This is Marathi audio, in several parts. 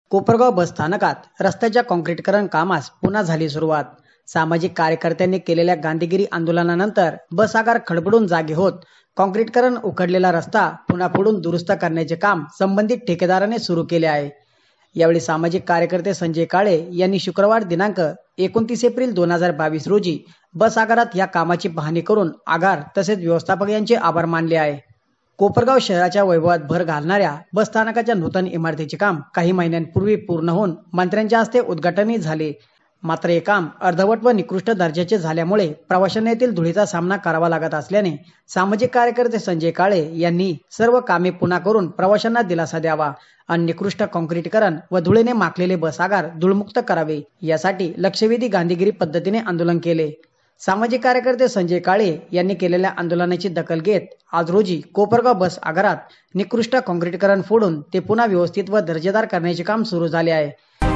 कोपरगाव बस स्थानकात रस्त्याच्या काँक्रीटीकरण कामास पुन्हा झाली सुरुवात। सामाजिक कार्यकर्त्यांनी केलेल्या गांधीगिरी आंदोलनानंतर बस आगार खडबडून जागे होत काँक्रीटीकरण उखडलेला रस्ता पुन्हा फोडून दुरुस्त करण्याचे काम संबंधित ठेकेदाराने सुरू केले आहे। यावेळी सामाजिक कार्यकर्ते संजय काळे यांनी शुक्रवार दिनांक 29 एप्रिल 2022 रोजी बस आगारात या कामाची पाहणी करून आगार तसेच व्यवस्थापक यांचे आभार मानले आहे। कोपरगाव शहराच्या वैभवात भर घालणाऱ्या बस स्थानकाच्या नूतन इमारतीचे काम काही महिन्यांपूर्वी पूर्ण होऊन मंत्र्यांच्या हस्ते उद्घाटनही झाले। मात्र हे काम अर्धवट व निकृष्ट दर्जाचे झाल्यामुळे प्रवाशांना येथील धुळीचा सामना करावा लागत असल्याने सामाजिक कार्यकर्ते संजय काळे यांनी सर्व कामे पुन्हा करून प्रवाशांना दिलासा द्यावा आणि निकृष्ट काँक्रीटीकरण व धुळीने माखलेले बस आगार धूळमुक्त करावे यासाठी लक्षवेधी गांधीगिरी पद्धतीने आंदोलन केले। सामाजिक कार्यकर्ते संजय काळे यांनी केलेल्या आंदोलनाची दखल घेत आज रोजी कोपरगाव बस आगारात निकृष्ट काँक्रीटीकरण फोडून ते पुन्हा व्यवस्थित व दर्जेदार करण्याचे काम सुरू झाले आहे।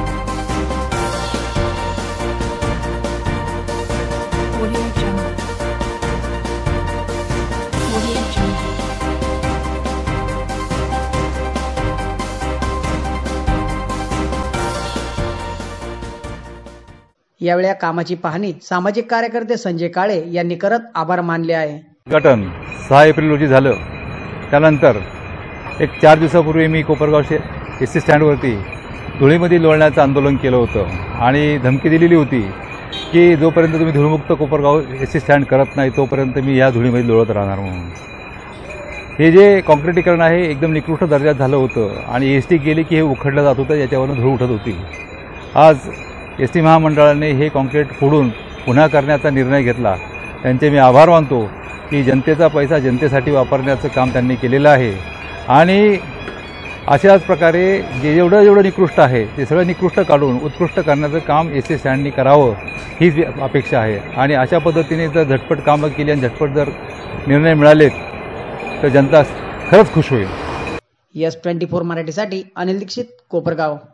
यावेळी कामाची पाहणी सामाजिक कार्यकर्ते संजय काळे यांनी करत आभार मानले आहे। उद्घाटन 6 एप्रिल रोजी झालं। त्यानंतर एक 4 दिवसापूर्वी मी कोपरगाव एसटी स्टँडवरती धुळीमध्ये लोळण्याचं आंदोलन केलं होतं आणि धमकी दिलेली होती की जोपर्यंत तुम्ही धूळमुक्त कोपरगाव एसटी स्टँड करत नाही तोपर्यंत मी या धुळीमध्ये लोळत राहणार म्हणून। हे जे काँक्रीटीकरण आहे एकदम निकृष्ट दर्जात झालं होतं आणि एसटी गेली की हे उखडलं जात होतं, याच्यावरून धूळ उठत होती। आज एसटी महामंडळाने हे काँक्रीट फोडून पुन्हा करण्याचा निर्णय घेतला। त्यांचे मी आभार मानतो की जनतेचा पैसा जनतेसाठी वापरण्याचं काम त्यांनी केलेलं आहे आणि अशाच प्रकारे जेवढं निकृष्ट आहे ते सगळं निकृष्ट काढून उत्कृष्ट करण्याचं काम एसटी स्टँडनी करावं हीच अपेक्षा आहे आणि अशा पद्धतीने जर झटपट कामं केली आणि झटपट जर निर्णय मिळालेत तर जनता खरंच खुश होईल। S24 मराठीसाठी अनिल दीक्षित, कोपरगाव।